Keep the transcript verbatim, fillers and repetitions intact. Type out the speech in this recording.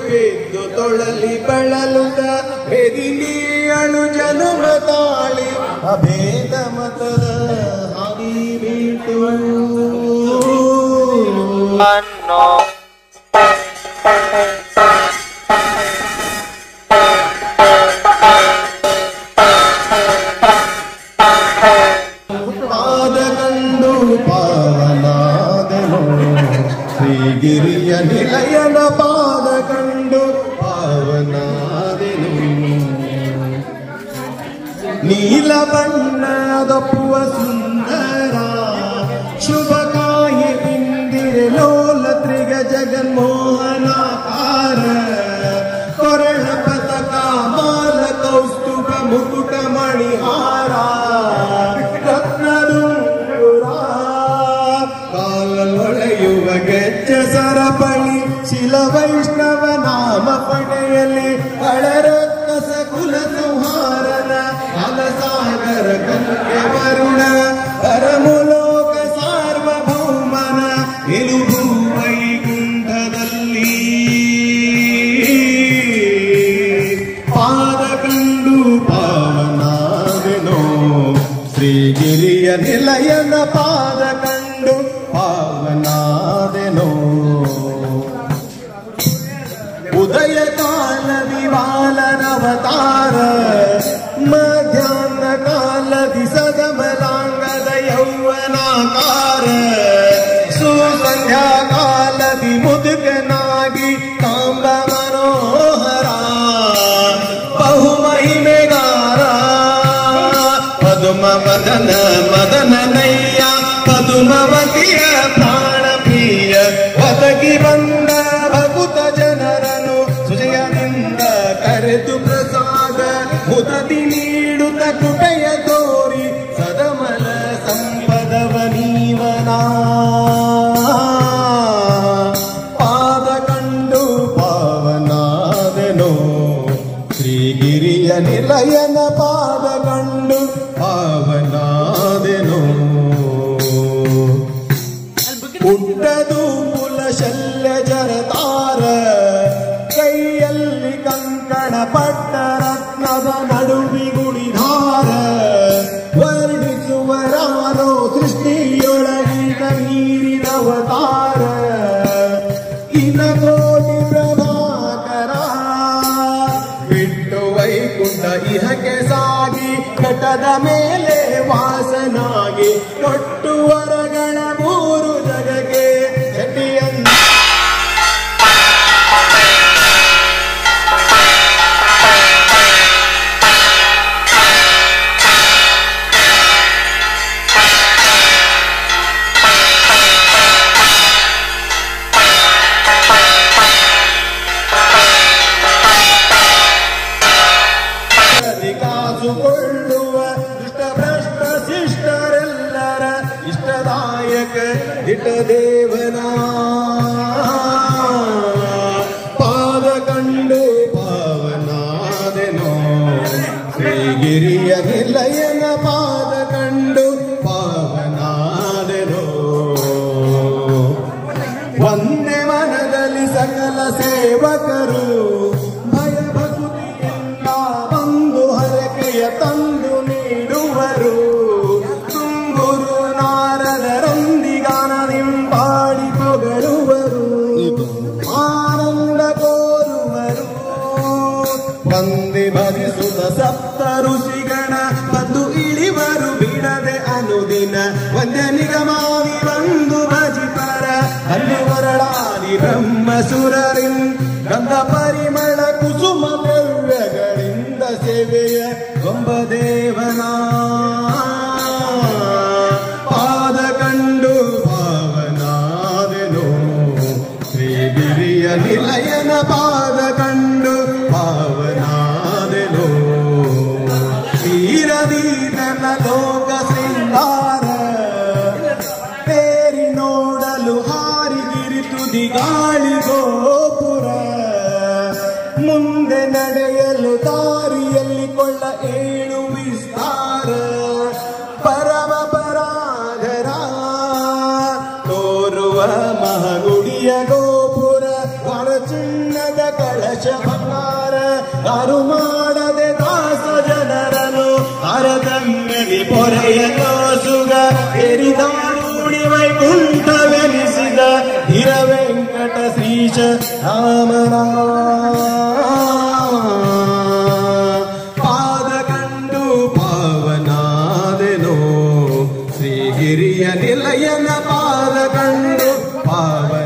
ಬಿದ್ದು ತೊಳಲಿ ಬಳಲುತ್ತ ಬೆದಿಲಿಯಳು ಜನುಮ ತಾಳಿ ಅಭೇದ ಮತದ ಹಾದಿ ಬಿಟ್ಟು ಪಾದ ಕಂಡು ಪಾವನಾದೆನು ಶ್ರೀಗಿರಿಯ ನಿಲಯನ ಪಾದ ಕಂಡು ಪಾವನಾದೆನು ನೀಲ ಬಣ್ಣದಪ್ಪುವ ಸುಂದರ ಶುಭಕಾಯಿ ಇಂದಿರೆ ಲೋಲ ತ್ರಿಗ ಜಗನ್ಮೋಹನಾಕಾರ ಕೊರಳ ಪತಕ ಮಾಲ ಕೌಸ್ತುಭ ಮುಕುಟ ಮಣಿಹಾರ ರತ್ನದುಂಗುರ ಕಾಲೊಳೆಯುವ ಗೆಜ್ಜ ಸರಪಳಿ ಶಿಲ ವೈಷ್ಣವ ನಾಮ ಪಡೆಯಲಿ ಅಳರಕ್ಕಸ ಕುಲ ಸಂಹಾರನ ಅಲಸಾಗರ ಕನ್ಯೆ ವರುಣ ಪರಮುಲೋಕ ಸಾರ್ವಭೌಮನ ನಿಲುಭು ವೈಕುಂಠದಲ್ಲಿ ಪಾದ ಕಂಡು ಪಾವನಾದೆನೋ ಶ್ರೀಗಿರಿಯ ನಿಲಯನ ಪಾದ ಕಂಡು ಪಾವನಾದೆನೋ ಉದಯ ಕಾಲ ದಿವಾಲನವತಾರ ಮಧ್ಯಾಹ್ನ ಕಾಲದಿ ಸದಮಲಾಂಗದ ಯೌವನಾಕಾರ ಸುಸಂಧ್ಯಾ ಕಾಲದಿ ಮುದುಕನಾಗಿ ಕಾಂಬ ಮನೋಹರ ಬಹುಮಹಿಮೆಗಾರ ಪದುಮ ಮದನ ಮದನನಯ್ಯ ಪದುಮವತಿಯ ಪ್ರಾಣ ಪ್ರಿಯ ಒದಗಿ ಬಂದ ಭಕುತ ಜನರನ್ನು ಸುಜಯದಿಂದ ಕರೆದು ಪ್ರಸಾದ ಮುದತಿ ನೀಡುತ್ತ ಕೃಪೆಯ ತೋರಿ ಸದಮಲ ಸಂಪದವ ನೀವನ ಪಾದ ಕಂಡು ಪಾವನಾದೆನೋ ಶ್ರೀಗಿರಿಯ ನಿಲಯನ ಪಾದ ಕಂಡು ಪಾವನಾದೆನೋ ಹುಟ್ಟದು ಕುಲ ಶಲ್ಯ ಜರತಾರ ಕೈಯಲ್ಲಿ ಕಂಕಣ ಪಟ್ಟ ರತ್ನದ ನಡುವಿಗುಳಿಧಾರ ವರ್ಣಿಸುವರಾರೋ ಸೃಷ್ಟಿಯೊಳಗಿನ ಮೀರಿದವತಾರ ಇನ ಕೋಟಿ ಪ್ರಭಾಕರ ಬಿಟ್ಟು ವೈಕುಂಠ ಇಹಕ್ಕೆ ಸಾಗಿ ಘಟದ ಮೇಲೆ ವಾಸನಾಗಿ ಕೊಟ್ಟು ವರಗಳ ಮೂರು ಜಗಕ್ಕೆ ಚಟಿಯನ್ನ ಕಾಸುಕೊಳ್ಳುವ ದುಷ್ಟ ಭ್ರಷ್ಟ ಶಿಷ್ಟರೆಲ್ಲರ ಇಷ್ಟದಾಯಕ ದಿಟದೇವನ ಪಾದ ಕಂಡು ಪಾವನಾದೆನೋ ಶ್ರೀಗಿರಿಯ ನಿಲಯನ ಪಾದ ಕಂಡು ಪಾವನಾದೆನೋ ಒಂದೇ ಮನದಲ್ಲಿ ಸಕಲ ಸೇವಕರು ಭಯ ಭಕ್ತಿಯಿಂದ ಬಂದು ಹರಕೆಯ ತಂದು ನೀಡುವರು ತುಂಬುರು ನಾರದರೊಂದಿಗಾನದಿಂಪಾಡಿ ಪೊಗಳುವರು ಆನಂದ ಕೋರುವರು ಬಂದೆ ಭಜಿಸುತ್ತ ಸಪ್ತ ಋಷಿಗಣ ಬಂದು ಇಳಿವರು ಬಿಡದೆ ಅನುದಿನ ವಂದ್ಯ ನಿಗಮಾವಿ ಬಂದು ಭಜಿಪರ ಅಲ್ಲಿ ವರಳಾದಿ ಬ್ರಹ್ಮ ಸುರರಿನ್ ಗಂಧ ಪರಿಮಳ ಕುಸುಮ ದ್ರವ್ಯಗಳಿಂದ ಸೇವೆಯ ಗೊಂಬದೇವನ ಪಾದ ಕಂಡು ಪಾವನಾದೆನೋ ಶ್ರೀಗಿರಿಯ ನಿಲಯನ ಪಾದ ಕಂಡು ಪಾವನಾದೆನೋ ಕ್ಷೀರದೀತನ ಲೋಕ ಸಿಂಗಾರ ತೇರಿ ನೋಡಲು ಹಾರಿಗಿರಿ ತುದಿ ಗಾಳಿ ಗೋಪುರ ಮುಂದೆ ನಡೆಯಲು ದಾರಿಯಲ್ಲಿ ಕೊಳ್ಳ ಏಳು ವಿಸ್ತಾರ ಪರಮ ಪರಾಗರ ತೋರುವ ಮಹಗುಡಿಯ ಗೋಪುರ ಹೊರ ಚಿನ್ನದ ಕಳ ಯಾರು ಮಾಡದೆ ದಾಸ ಜನರನು ಅರದಂಗಡಿ ಪೊರೆಯನೋ ಸುಗ ಎರಿದಾಡಿ ವೈಕುಂಠವೆನಿಸಿದ ಹಿರ ವೆಂಕಟ ಶ್ರೀಶ ರಾಮನ ಪಾದ ಕಂಡು ಪಾವನಾದೆನೋ ಶ್ರೀಗಿರಿಯ ನಿಲಯನ ಪಾದ ಕಂಡು ಪಾವನ